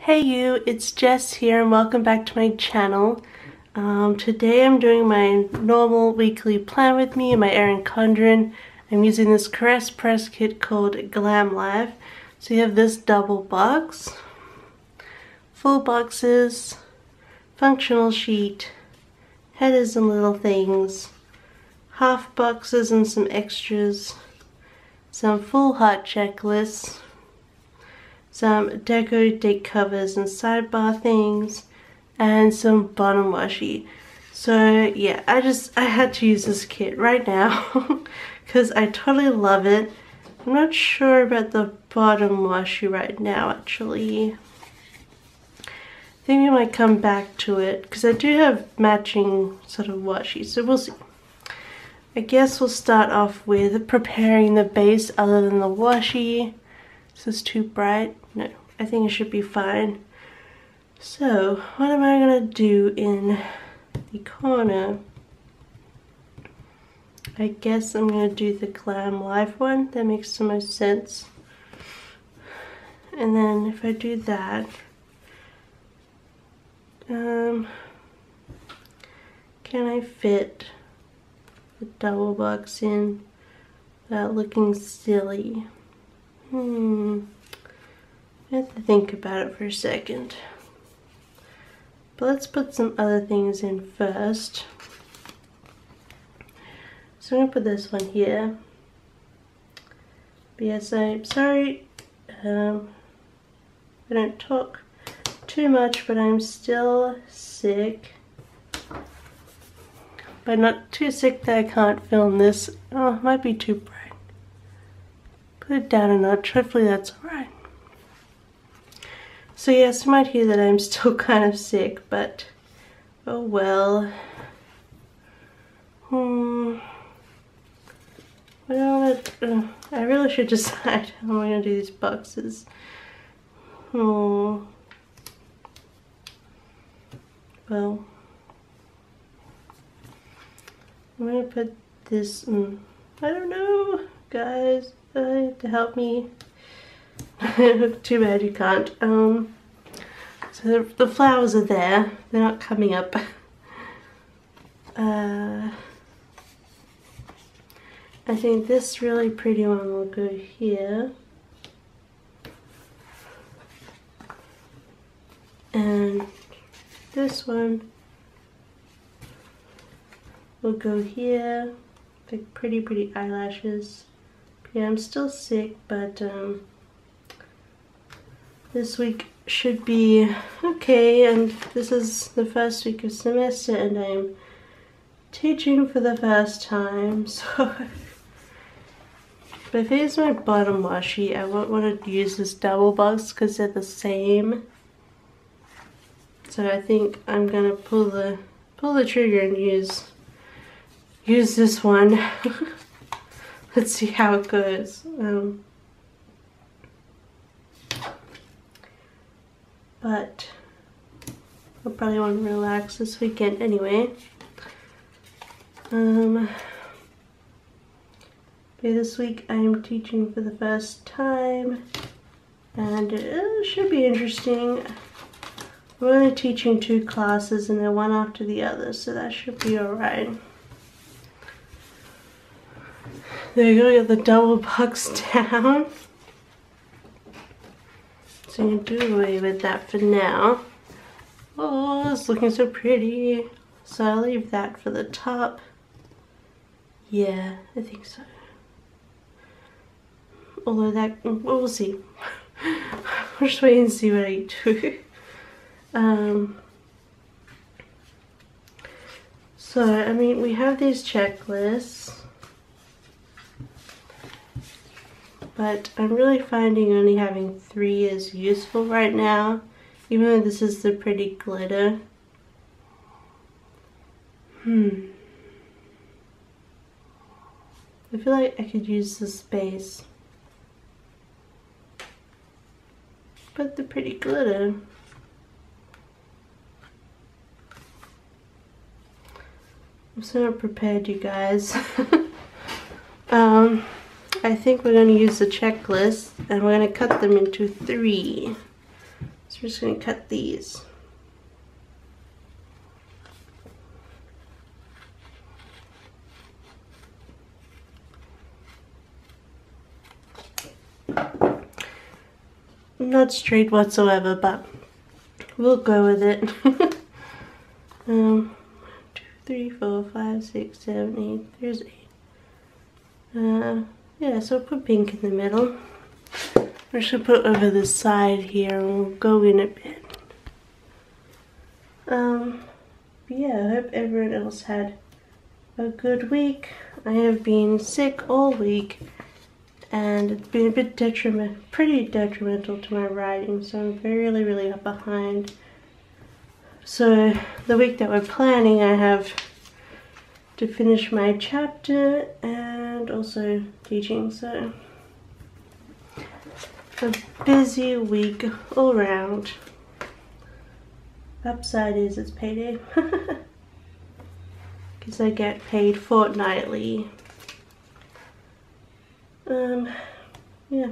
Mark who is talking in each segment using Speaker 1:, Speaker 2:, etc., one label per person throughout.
Speaker 1: Hey you, it's Jess here and welcome back to my channel. Today I'm doing my normal weekly plan with me and my Erin Condren. I'm using this Caress press kit called Glam Life. So you have this double box, full boxes, functional sheet, headers and little things, half boxes and some extras, some full heart checklists, some deco date covers and sidebar things, and some bottom washi. So yeah, I had to use this kit right now because I totally love it. I'm not sure about the bottom washi right now actually. I think we might come back to it because I do have matching sort of washi, so we'll see. I guess we'll start off with preparing the base other than the washi. Is this too bright? No, I think it should be fine. So, what am I gonna do in the corner? I guess I'm gonna do the Glam Life one. That makes the most sense. And then if I do that, can I fit the double box in without looking silly? I have to think about it for a second. But let's put some other things in first. So I'm gonna put this one here. But yes, I'm sorry, I don't talk too much, but I'm still sick. But not too sick that I can't film this. Oh, it might be too bright. Put it down a notch, hopefully that's alright. So yes, you might hear that I'm still kind of sick, but oh well. I really should decide how I'm going to do these boxes. Well, I'm going to put this, I don't know, guys, you have to help me. Too bad you can't. So the flowers are there, they're not coming up. I think this really pretty one will go here. And this one will go here. Like pretty eyelashes. Yeah, I'm still sick, but this week should be okay, and this is the first week of semester and I'm teaching for the first time, so but if here's my bottom washi, I won't want to use this double box because they're the same. So I think I'm gonna pull the trigger and use this one. Let's see how it goes. But I'll probably want to relax this weekend anyway. This week I'm teaching for the first time, and it should be interesting. I'm only teaching 2 classes and they're one after the other, so that should be alright. There you go, get the double box down. So I'm gonna do away with that for now. Oh, it's looking so pretty. So I'll leave that for the top. Yeah, I think so. Although that, we'll see. We'll just wait and see what I do. So, I mean, we have these checklists. But I'm really finding only having 3 is useful right now, even though this is the pretty glitter. I feel like I could use the space. But the pretty glitter. I'm so not prepared, you guys. I think we're going to use the checklist and we're going to cut them into 3. So we're just going to cut these. Not straight whatsoever, but we'll go with it. 2, 3, 4, 5, 6, 7, 8. There's 8. Yeah, so I'll put pink in the middle. I'm just gonna put it over the side here and we'll go in a bit. Yeah, I hope everyone else had a good week. I have been sick all week and it's been a bit pretty detrimental to my writing, so I'm really behind. So the week that we're planning, I have to finish my chapter and also teaching, so a busy week all round. Upside is it's payday because I get paid fortnightly. Yeah.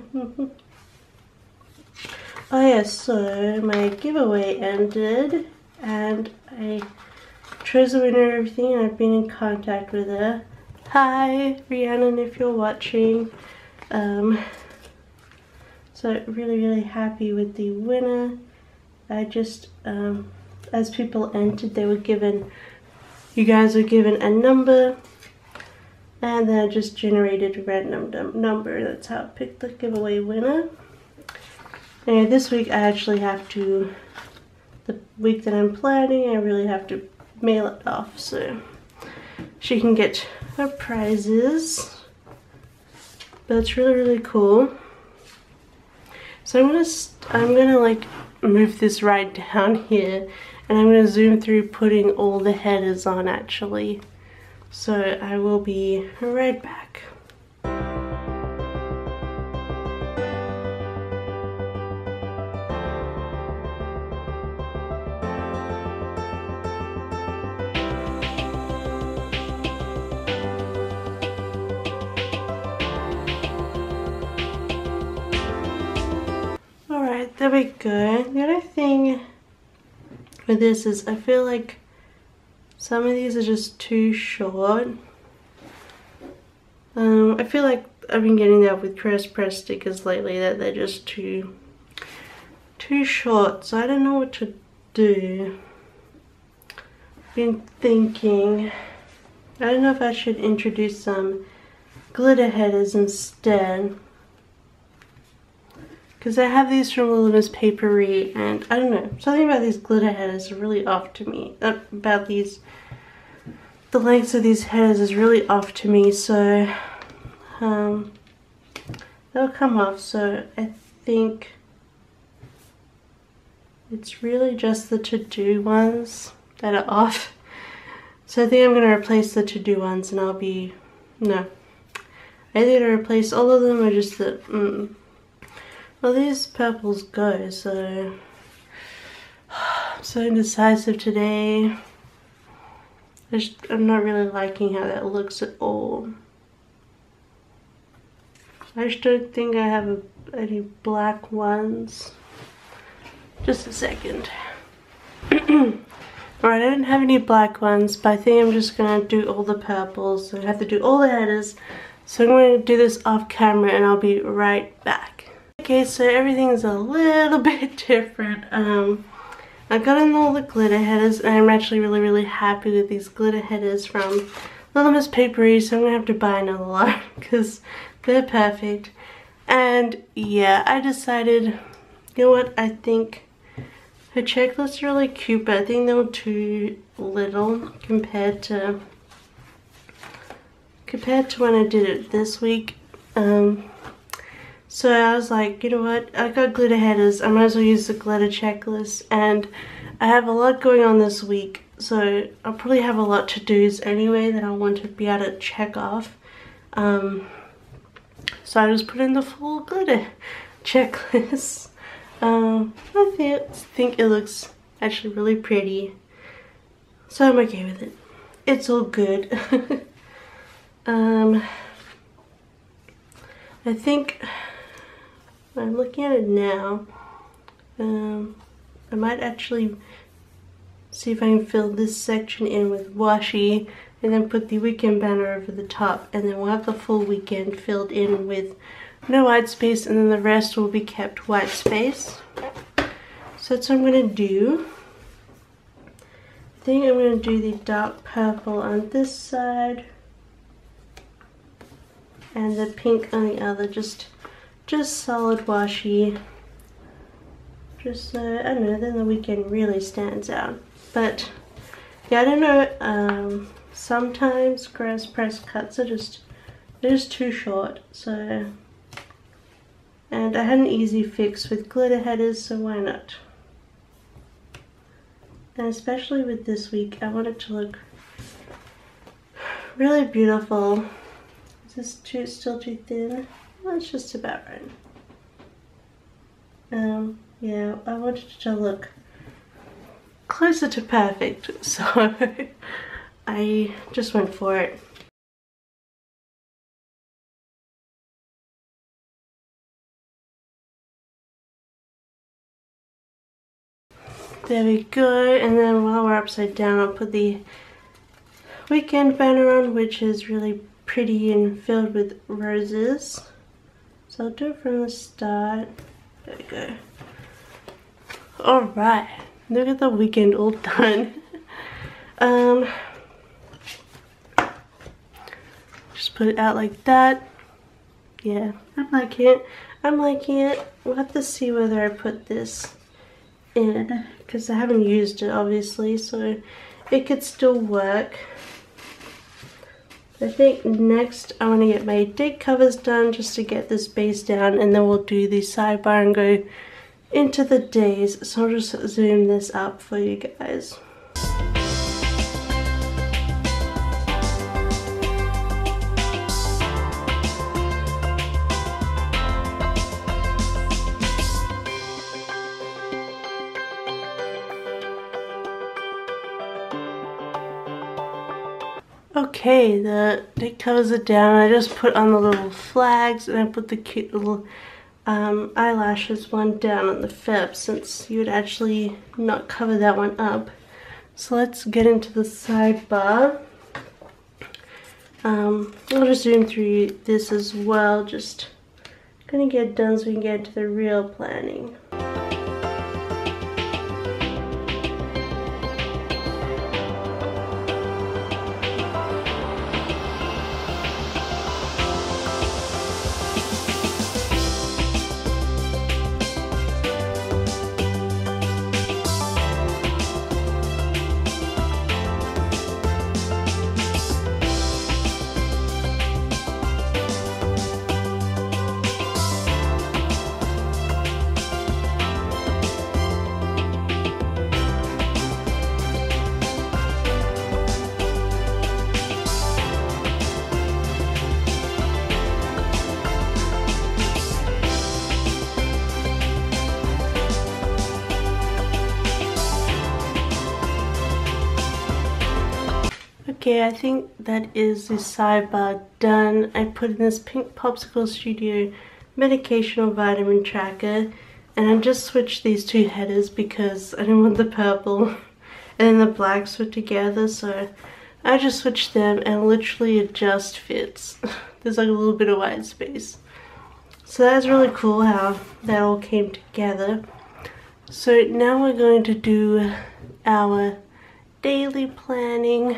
Speaker 1: Oh yeah, so my giveaway ended and I chose the winner and everything, and I've been in contact with her. Hi Rhiannon, if you're watching. So really happy with the winner. I just as people entered, they were given, you guys were given a number, and then I just generated a random number. That's how I picked the giveaway winner. And this week I actually have to, the week that I'm planning, I really have to mail it off so she can get her prizes. But it's really cool. So I'm gonna like move this right down here, and I'm gonna zoom through putting all the headers on actually. So I will be right back. Alright, there we go. The other thing with this is I feel like some of these are just too short. I feel like I've been getting that with Press stickers lately, that they're just too short, so I don't know what to do. Been thinking, I don't know if I should introduce some glitter headers instead, because I have these from Little Miss Papery, and I don't know, something about these glitter headers are really off to me. About these, the lengths of these headers is really off to me, so they'll come off. So I think it's really just the to-do ones that are off. So I think I'm gonna replace the to-do ones, and I'll be, no, I either replace all of them or just the well, these purples go, so I'm so indecisive today. I'm not really liking how that looks at all. I just don't think I have any black ones. Just a second. Alright, I don't have any black ones, but I think I'm just gonna do all the purples. So I have to do all the headers. So I'm going to do this off camera and I'll be right back. Okay, so everything's a little bit different. I got in all the glitter headers, and I'm actually really happy with these glitter headers from Little Miss Papery, so I'm gonna have to buy another lot because they're perfect. And yeah, I decided, you know what, I think her checklists are really cute, but I think they were too little compared to when I did it this week. So I was like, you know what, I got glitter headers, I might as well use the glitter checklist, and I have a lot going on this week, so I'll probably have a lot to do's anyway that I want to be able to check off. So I just put in the full glitter checklist. I think it looks actually really pretty, so I'm okay with it. It's all good. I think I'm looking at it now. I might actually see if I can fill this section in with washi and then put the weekend banner over the top, and then we'll have the full weekend filled in with no white space, and then the rest will be kept white space. So that's what I'm going to do. I think I'm going to do the dark purple on this side and the pink on the other, just solid washi, just so, I don't know, then the weekend really stands out. But yeah, I don't know, sometimes Caress Press cuts are just too short, so, and I had an easy fix with glitter headers, so why not? And especially with this week, I want it to look really beautiful. Is this still too thin? Well, it's just about right. Yeah, I wanted it to look closer to perfect, so I just went for it. There we go, and then while we're upside down, I'll put the weekend banner on, which is really pretty and filled with roses. So I'll do it from the start. There we go. Alright, look at the weekend all done. Just put it out like that. Yeah, I'm liking it. I'm liking it. We'll have to see whether I put this in, because I haven't used it obviously, so it could still work. I think next I want to get my date covers done just to get this base down, and then we'll do the sidebar and go into the days. So I'll just zoom this up for you guys. Okay, the date covers are down. I just put on the little flags, and I put the cute little eyelashes one down on the fib, since you would actually not cover that one up. So let's get into the sidebar. I'll just zoom through this as well, just gonna get done so we can get into the real planning. Okay, I think that is the sidebar done. I put in this Pink Popsicle Studio medicational vitamin tracker, and I just switched these two headers because I didn't want the purple and then the blacks were together, so I just switched them, and literally it just fits. There's like a little bit of white space. So that's really cool how that all came together. So now we're going to do our daily planning.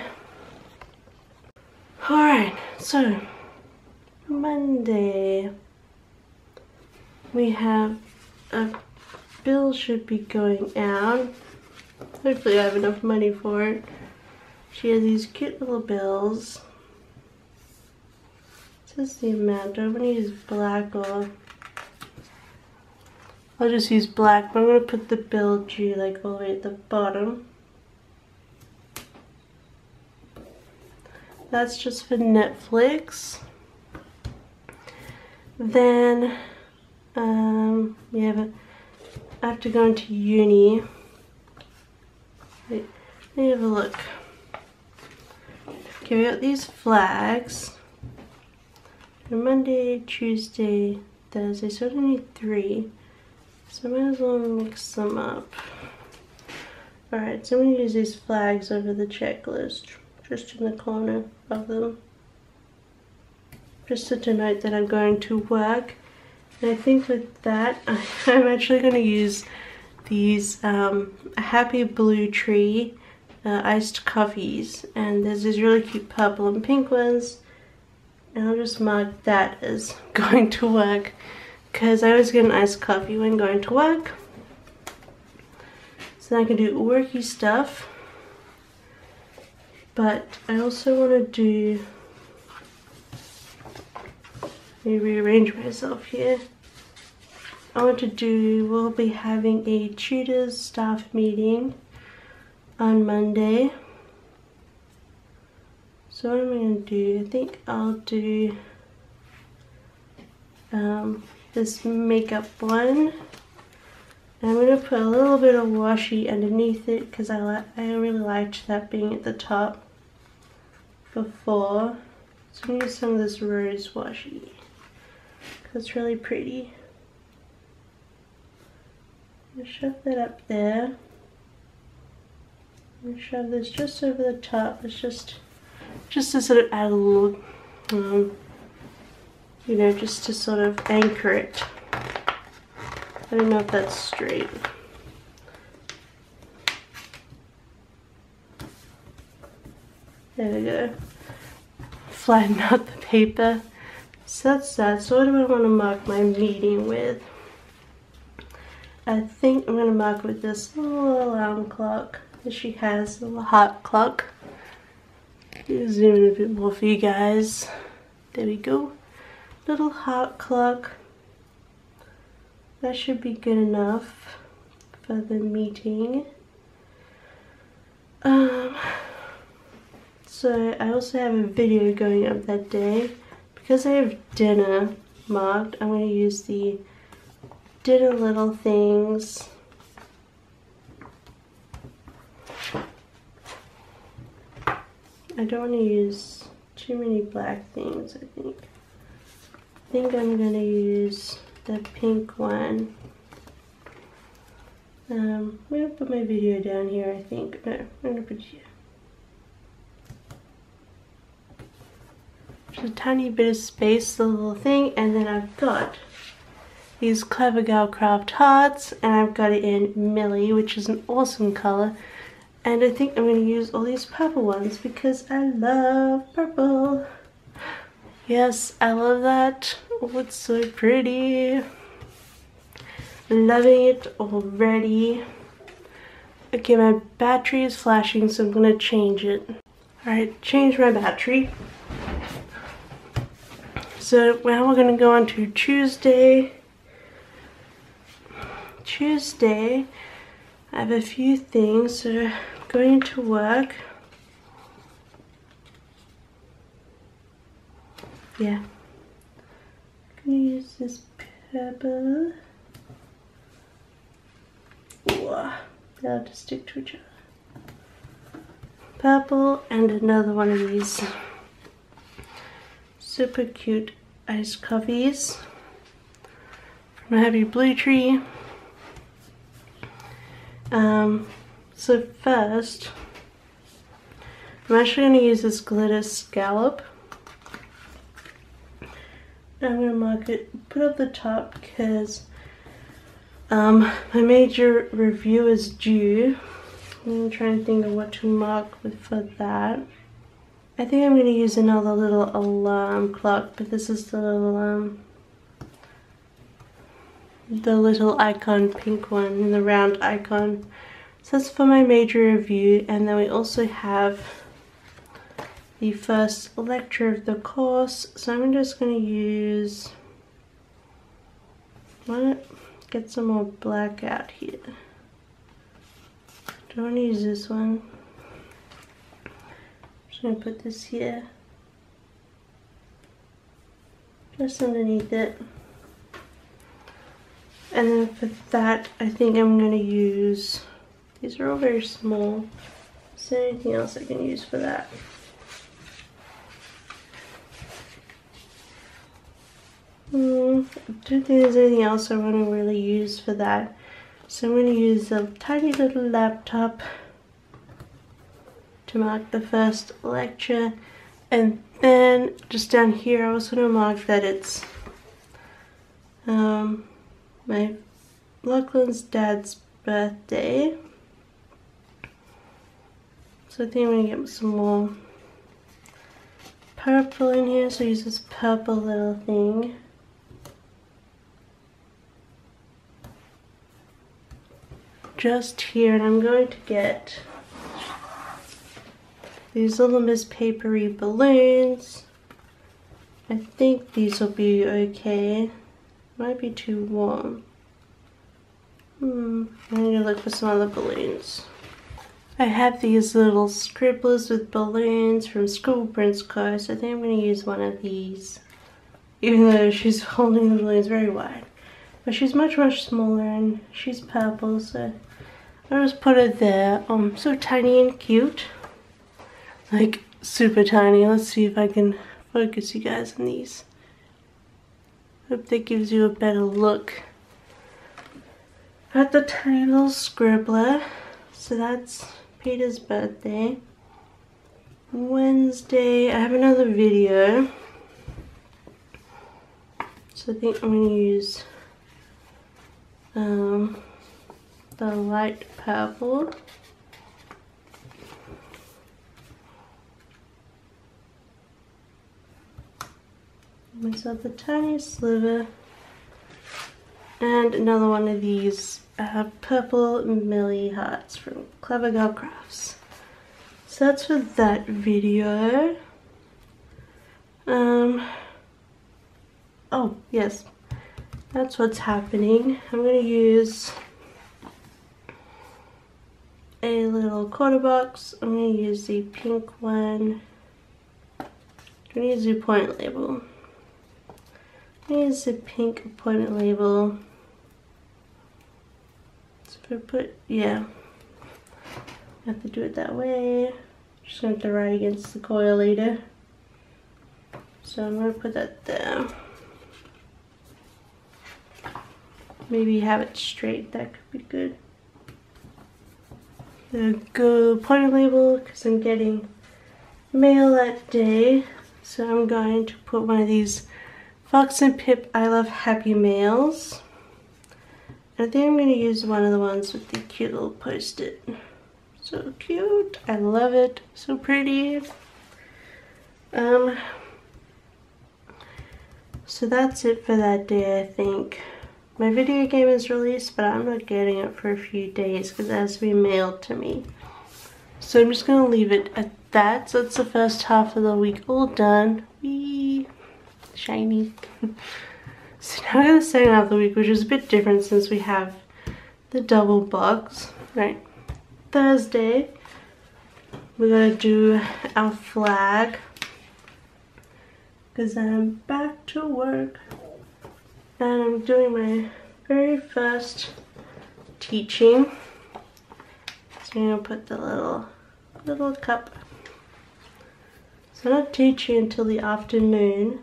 Speaker 1: Alright, so Monday we have a bill should be going out. Hopefully I have enough money for it. She has these cute little bills. It says the amount. Do I want to use black, or I'll just use black, but I'm going to put the bill due like all the way at the bottom. That's just for Netflix. Then I have to go into uni. Wait, let me have a look. Okay, we got these flags. Monday, Tuesday, Thursday, so I only need 3. So I might as well mix them up. Alright, so I'm going to use these flags over the checklist, just in the corner of them, just to denote that I'm going to work. And I think with that, I'm actually going to use these Happy Blue Tree iced coffees, and there's these really cute purple and pink ones, and I'll just mark that as going to work, because I always get an iced coffee when going to work. So then I can do worky stuff, but I also want to do, let me rearrange myself here. I want to do, we'll be having a tutors staff meeting on Monday. So what am I going to do? I think I'll do this makeup one. And I'm going to put a little bit of washi underneath it because I really liked that being at the top before. So I'm going to use some of this rose washi because it's really pretty. I'm going to shove that up there. I'm going to shove this just over the top. It's just to sort of add a little, you know, just to sort of anchor it. I don't know if that's straight. There we go. Flatten out the paper. So that's that. So what do I want to mark my meeting with? I think I'm going to mark with this little alarm clock that she has, a little heart clock. Zoom in a bit more for you guys. There we go. Little heart clock. That should be good enough for the meeting. So I also have a video going up that day. Because I have dinner marked, I'm going to use the dinner little things. I don't want to use too many black things, I think. I think I'm going to use the pink one. I'm going to put my video down here, I think. No, I'm going to put it here. Just a tiny bit of space, the little thing, and then I've got these Clever Gal Craft hearts, and I've got it in Millie, which is an awesome color. And I think I'm going to use all these purple ones because I love purple. Yes, I love that. Oh, it's so pretty. Loving it already. Okay, my battery is flashing, so I'm going to change it. Alright, change my battery. So now we're going to go on to Tuesday. Tuesday, I have a few things. So going to work. Yeah. I'm going to use this purple. Ooh, they'll have to stick to each other. Purple and another one of these super cute iced coffees from Happy Blue Tree. So first, I'm actually going to use this glitter scallop. I'm going to mark it, put up the top because my major review is due. I'm going to try and think of what to mark with for that. I think I'm going to use another little alarm clock, but this is the little icon pink one, the round icon. So that's for my major review, and then we also have the first lecture of the course. So I'm just going to use, get some more black out here. Don't want to use this one. I'm just going to put this here, just underneath it. And then for that, I think I'm going to use, these are all very small. Is there anything else I can use for that? I don't think there's anything else I want to really use for that. So I'm going to use a tiny little laptop to mark the first lecture, and then just down here I was going to mark that it's my Lachlan's dad's birthday. So I think I'm going to get some more purple in here, so I use this purple little thing. Just here, and I'm going to get these little Miss Papery balloons. I think these will be okay. Might be too warm. I'm gonna look for some other balloons. I have these little scribblers with balloons from School Prince Co. So I think I'm gonna use one of these. Even though she's holding the balloons very wide. But she's much smaller and she's purple, so I'll just put it there. So tiny and cute. Like super tiny. Let's see if I can focus you guys on these. Hope that gives you a better look at the tiny little scribbler. So that's Peter's birthday. Wednesday, I have another video. So I think I'm going to use the light purple. Myself a tiny sliver. And another one of these purple Millie hearts from Clever Girl Crafts. So that's for that video. Oh yes, that's what's happening. I'm going to use a little quarter box. I'm going to use the pink one. I'm going to use the point label. I'm going to use the pink point label. So if I put, yeah, I have to do it that way. Just going to have to write against the coil later. So I'm going to put that there. Maybe have it straight, that could be good. The go point label, because I'm getting mail that day. So I'm going to put one of these Fox and Pip I Love Happy Mails. I think I'm going to use one of the ones with the cute little post-it. So cute. I love it. So pretty. So that's it for that day, I think. My video game is released, but I'm not getting it for a few days because it has to be mailed to me. So I'm just going to leave it at that. So that's the first half of the week all done. Whee! Shiny. So now we have the second half of the week, which is a bit different since we have the double box. Right. Thursday, we're going to do our flag because I'm back to work. And I'm doing my very first teaching. So I'm gonna put the little cup. So I'm not teaching until the afternoon.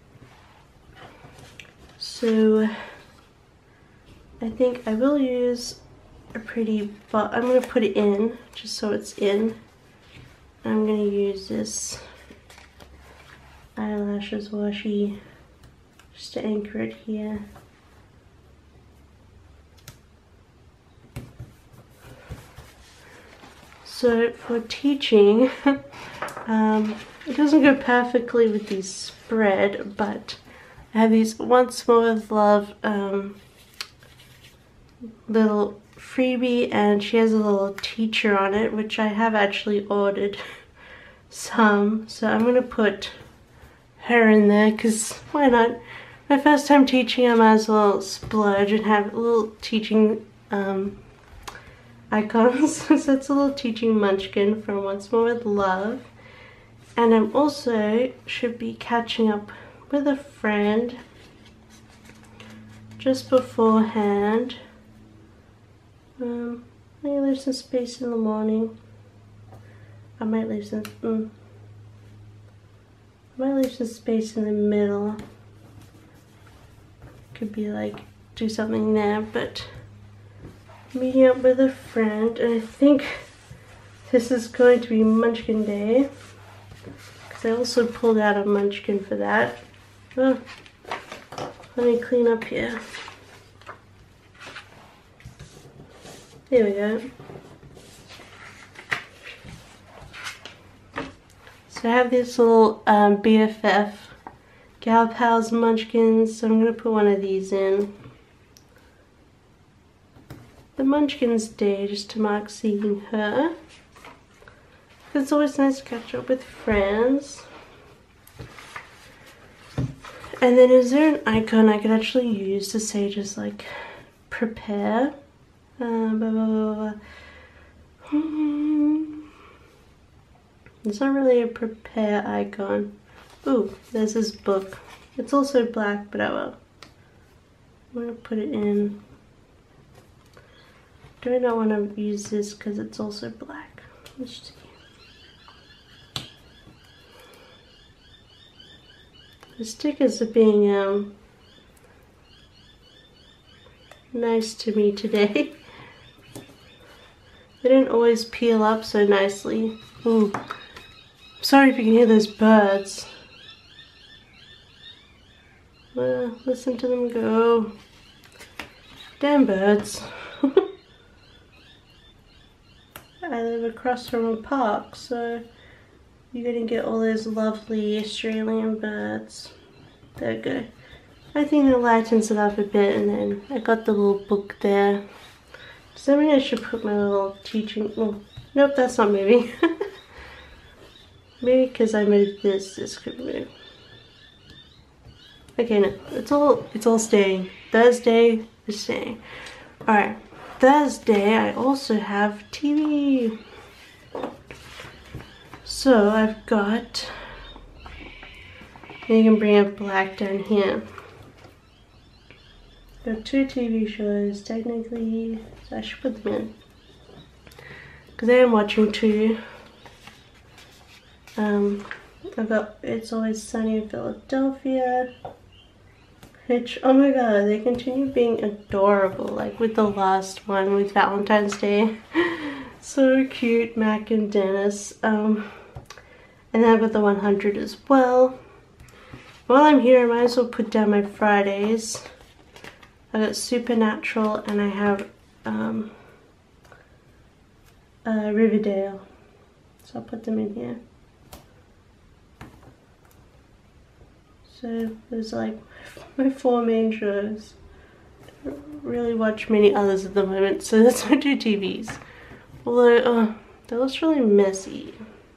Speaker 1: So I think I will use a pretty, but I'm gonna put it in just so it's in. I'm gonna use this eyelashes washi just to anchor it here. So for teaching, it doesn't go perfectly with the spread, but I have these Once More with Love little freebie, and she has a little teacher on it, which I have actually ordered some. So I'm going to put her in there because why not? My first time teaching, I might as well splurge and have little teaching icons. So it's a little teaching munchkin from Once More with Love. And I'm also should be catching up with a friend just beforehand. I may leave some space in the morning. I might leave some space in the middle. Could be like do something there, but meeting up with a friend, and I think this is going to be Munchkin Day, because I also pulled out a Munchkin for that. Oh, let me clean up here. There we go. So I have this little BFF Gal Pals Munchkins, so I'm going to put one of these in. The Munchkins Day, just to mark seeing her. It's always nice to catch up with friends. And then is there an icon I could actually use to say just like prepare? Blah, blah, blah, blah. It's not really a prepare icon. Ooh, there's this book. It's also black, but I will. I'm gonna put it in. Do I not want to use this because it's also black? Let's see. The stickers are being nice to me today. They don't always peel up so nicely. Ooh. Sorry if you can hear those birds. Listen to them go. Damn birds. I live across from a park, so you're gonna get all those lovely Australian birds. There we go. I think that lightens it up a bit, and then I got the little book there. Does that mean I should put my little teaching? Oh, nope, that's not moving. Maybe because I moved this could move. Okay, no, it's all staying. Thursday is staying. Alright, Thursday I also have TV. So I've got, and you can bring up black down here. Got 2 TV shows technically, so I should put them in. Because I am watching 2. I've got It's Always Sunny in Philadelphia, which, oh my god, they continue being adorable, like with the last one with Valentine's Day. So cute, Mac and Dennis. And then I've got the 100 as well. While I'm here, I might as well put down my Fridays. I got Supernatural, and I have Riverdale. So I'll put them in here. So there's like my 4 main shows. I don't really watch many others at the moment, so that's my 2 TVs. Although, that looks really messy.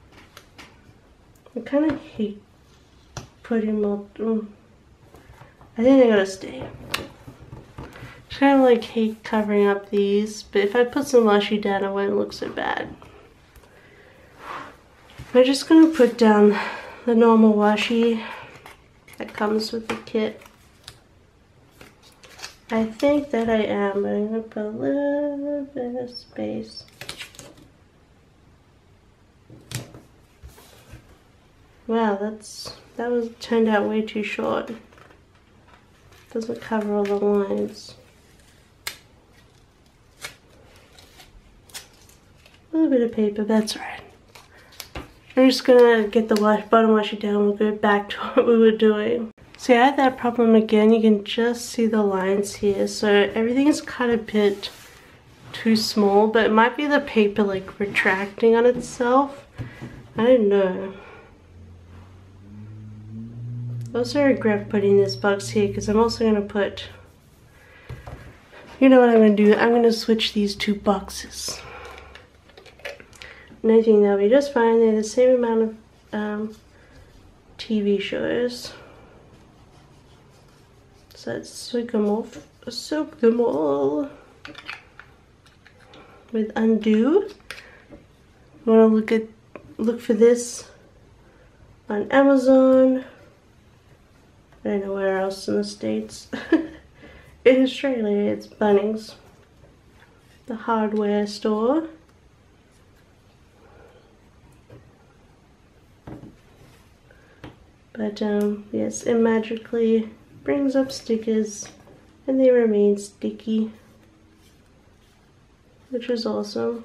Speaker 1: I kind of hate putting multiple. I think they gotta stay. I kind of like hate covering up these, but if I put some washi down, it won't look so bad. I'm just gonna put down the normal washi that comes with the kit. I think that I am, but I'm gonna put a little bit of space. Wow, that turned out way too short. Doesn't cover all the lines. A little bit of paper, that's alright. I'm just gonna get the bottom washi down. We'll go back to what we were doing. See, I had that problem again. You can just see the lines here. So everything is cut a bit too small, but it might be the paper like retracting on itself. I don't know. I also regret putting this box here because I'm also gonna put, you know what I'm gonna do? I'm gonna switch these 2 boxes. And I think that'll be just fine. They're the same amount of TV shows. So let's soak them all with Undo. You want to look for this on Amazon. I don't know where else in the States. In Australia, it's Bunnings, the hardware store. But yes, it magically brings up stickers and they remain sticky. which is awesome.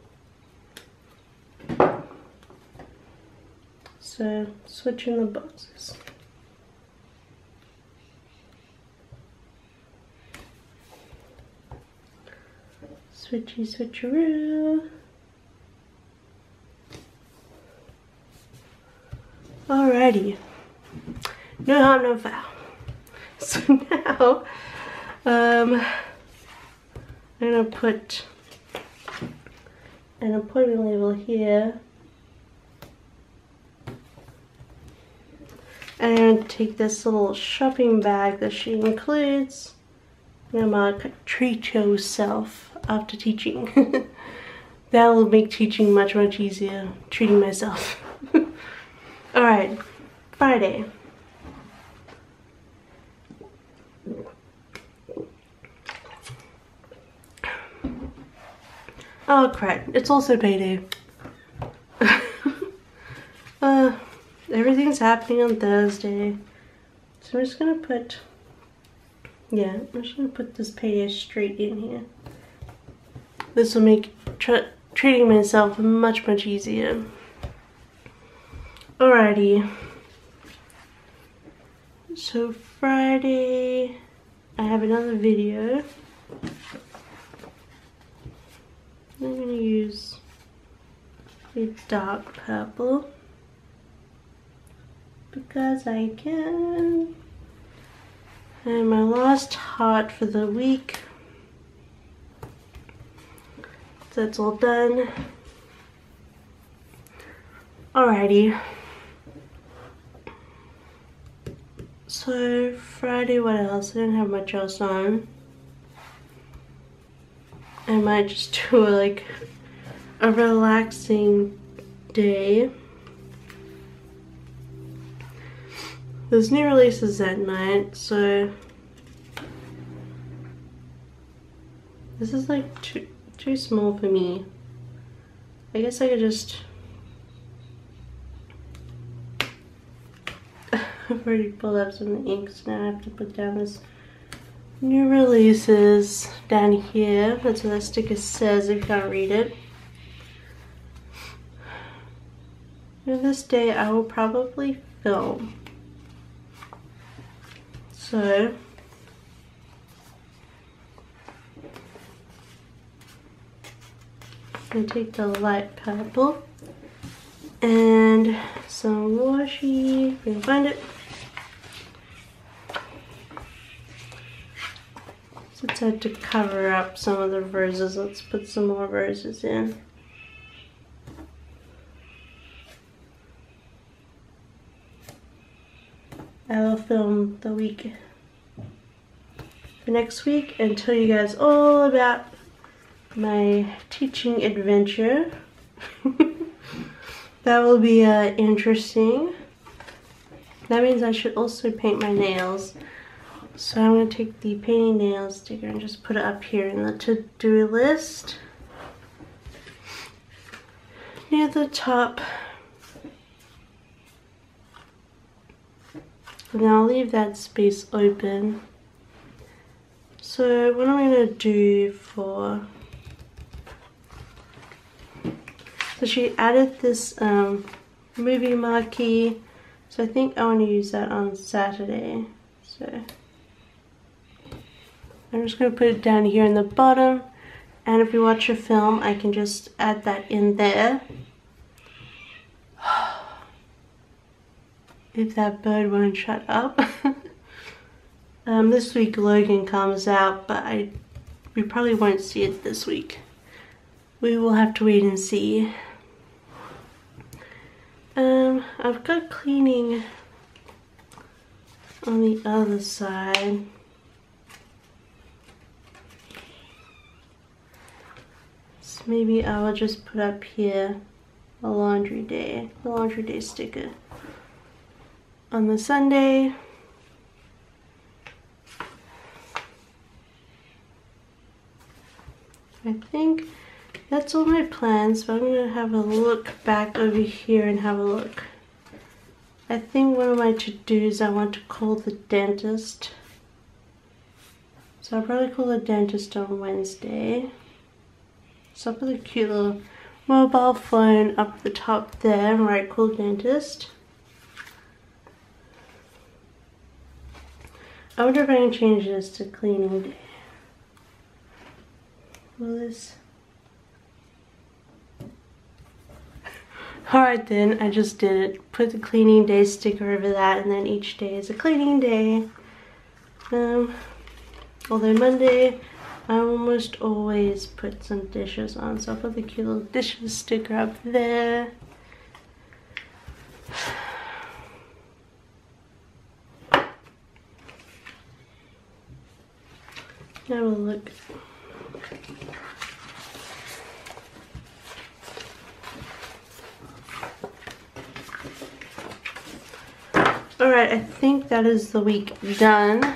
Speaker 1: So switching the boxes. Switchy switcheroo. Alrighty. No harm, no foul. So now, I'm gonna put an appointment label here. And take this little shopping bag that she includes. I'm gonna mark treat yourself after teaching. That will make teaching much easier, treating myself. Alright, Friday. Oh crap, it's also payday. Everything's happening on Thursday. So I'm just gonna put, I'm just gonna put this payday straight in here. This will make treating myself much easier. Alrighty. So Friday, I have another video. I'm gonna use a dark purple because I can. And my last heart for the week. So that's all done. Alrighty. So Friday, what else? I didn't have much else on. I might just do like a relaxing day. There's new releases that night, so this is like too small for me. I guess I could just I've already pulled up some of the ink, so now I have to put down this new releases down here. That's what that sticker says if you can't read it. Now this day I will probably film. So I'm gonna take the light purple and some washi, if you can find it. So it's had to cover up some of the roses. Let's put some more roses in. I will film the week for next week and tell you guys all about my teaching adventure. That will be interesting. That means I should also paint my nails. So I'm going to take the painting nails sticker and just put it up here in the to-do list. Near the top. And I'll leave that space open. So what I'm going to do for... So she added this movie marquee. So I think I want to use that on Saturday. So I'm just going to put it down here in the bottom. And if we watch a film, I can just add that in there. If that bird won't shut up. This week Logan comes out, but we probably won't see it this week. We will have to wait and see. I've got cleaning on the other side. So maybe I will just put up here the laundry day sticker. On the Sunday, I think that's all my plans, but I'm going to have a look back over here and have a look. I think one of my to-dos, I want to call the dentist. So I'll probably call the dentist on Wednesday. So I put a cute little mobile phone up the top there, right, cool dentist. I wonder if I can change this to cleaning day. Will this? Alright then, I just did it. Put the cleaning day sticker over that, and then each day is a cleaning day. Although Monday, I almost always put some dishes on, so I'll put the cute little dishes sticker up there. Now we'll look. Alright, I think that is the week done.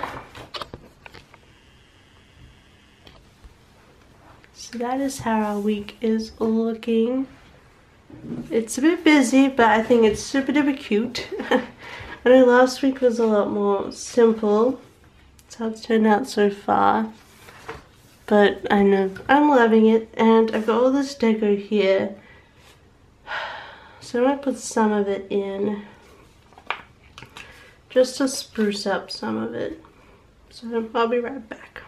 Speaker 1: So that is how our week is looking. It's a bit busy, but I think it's super duper cute. I know last week was a lot more simple. That's how it's turned out so far. But I know I'm loving it, and I've got all this deco here. So I'm going to put some of it in, just to spruce up some of it. So I'll be right back.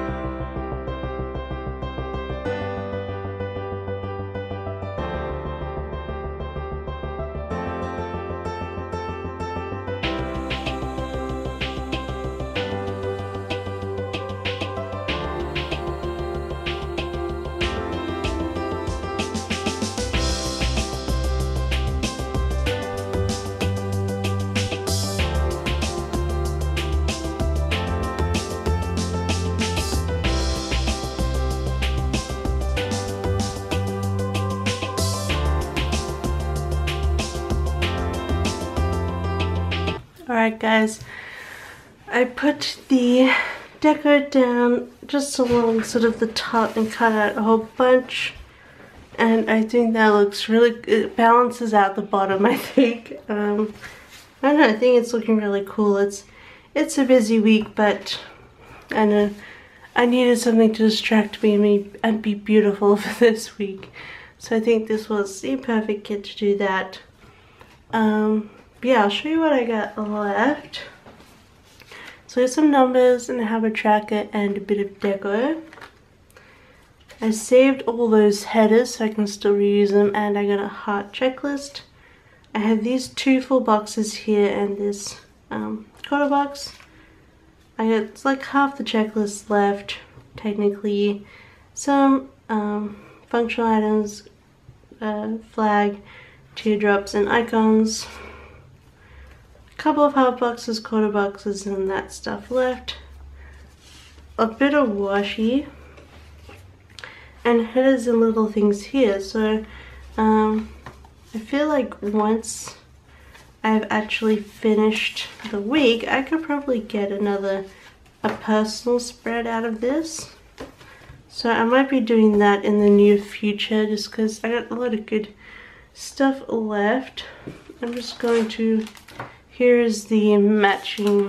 Speaker 1: Alright guys, I put the deco down just along sort of the top and cut out a whole bunch, and I think that looks really, it balances out the bottom, I think. I don't know, I think it's looking really cool. It's a busy week, but I know I needed something to distract me and be beautiful for this week. So I think this was the perfect kit to do that. Yeah, I'll show you what I got left. So here's some numbers and a habit tracker and a bit of deco. I saved all those headers so I can still reuse them, and I got a heart checklist. I have these two full boxes here and this quarter box. It's like half the checklist left, technically. Some functional items, flag, teardrops, and icons. Couple of half boxes, quarter boxes, and that stuff left. A bit of washi, and headers and little things here. So I feel like once I've actually finished the week, I could probably get a personal spread out of this. So I might be doing that in the near future, just because I got a lot of good stuff left. I'm just going to. Here is the matching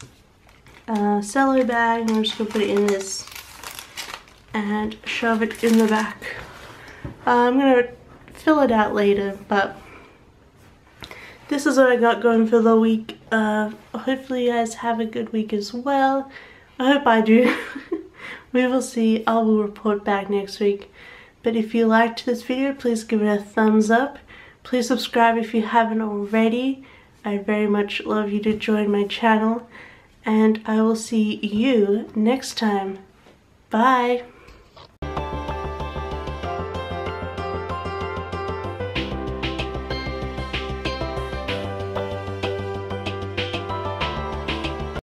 Speaker 1: cello bag. I'm just going to put it in this and shove it in the back. I'm going to fill it out later, but this is what I got going for the week. Hopefully you guys have a good week as well. I hope I do. We will see. I will report back next week. But if you liked this video, please give it a thumbs up. Please subscribe if you haven't already. I very much love you to join my channel, and I will see you next time. Bye!